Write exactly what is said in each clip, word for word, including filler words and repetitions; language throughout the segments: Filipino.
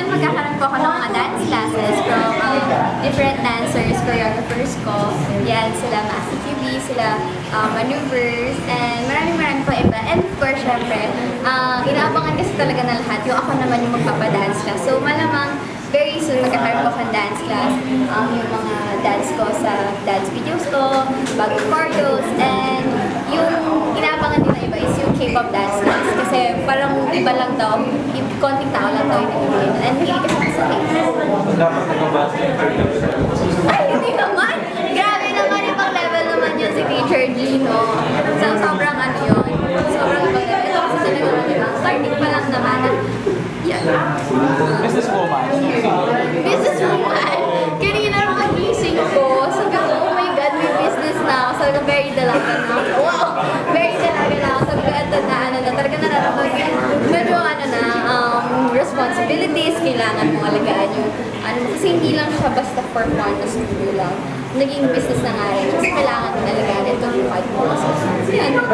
Magkakaroon po ako ng mga dance classes from um, different dancers, choreographers ko. Yan, sila Master Q B, sila um, maneuvers, and maraming maraming po iba. And of course, syempre, uh, inaabangan kasi talaga na lahat. Yung ako naman yung magpapadance class. So malamang very soon magkakaroon po akong dance class. Um, yung mga dance ko sa dance videos ko, bagong choreos, and yung inaabangan din na iba is yung K-pop dance class. Kasi parang iba lang daw, konting tao lang daw yung nagiging. And hindi kasi ako sa K-pop. Dapat nag-abas yung Ay, hindi naman! Grabe naman, ibang level naman yun si Teacher Gino. So, sobrang ano yun. Sobrang ibang level. Ito kasi talaga naman, starting pa lang naman. Yan. Businesswoman. Businesswoman! Kanina mga gising ko, sabi ko, oh my God, may business na ako. Sabi ko, very dalaga na ako. Wow! Very dalaga na ako. Sabi ko, ito na, ano na, talaga nararamdaman. Medyo, ano na, um, responsibilities, kailangan mong alagaan yung, ano, kasi hindi lang siya basta for fun na studio lang. Naging business na nga rin. Kasi kailangan din alagaan ito yung five mo. So, yan. Um,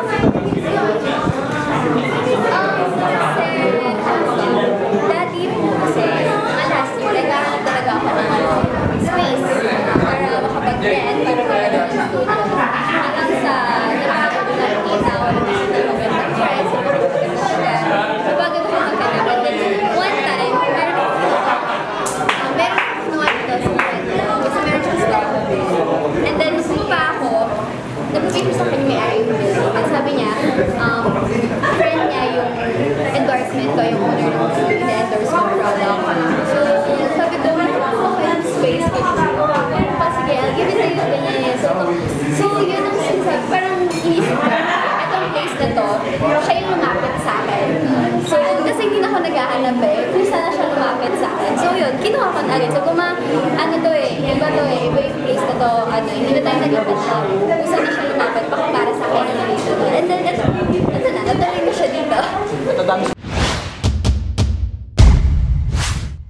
kasi, dati po kasi, mga last year, nagkahanap talaga ako ng ano, space para makapag-rent, para maganda ng studio. Hanggang sa, nakakapag na nakita ko na ng magandang price, siguro maganda siya. So, bago ko magkana, but then, one time, meron ako, uh, meron ako naman ito sa mga, kasi meron siya sa and then, nung pa ako, nag-picture sa akin yung may-ari yung building. At sabi niya, um, friend niya yung endorsement ko, yung owner ng building, na-endorse ko product. So, sabi ko, meron ako yung space ko. Meron pa, sige, I'll give it to you, ganyan yan. So, so yun ang sinasabi, parang inisip ko, itong place na to, siya yung lumapit sa akin. So, kasi hindi na ako naghahanap eh, kung sana siya lumapit sa akin. So, yun, kinuha ko na agad. So, kung ma, ano to eh, iba to eh, iba yung place na to, ano, hindi na tayo nag-iba na, kung saan na siya lumapit, baka para sa akin na dito. And then, ito,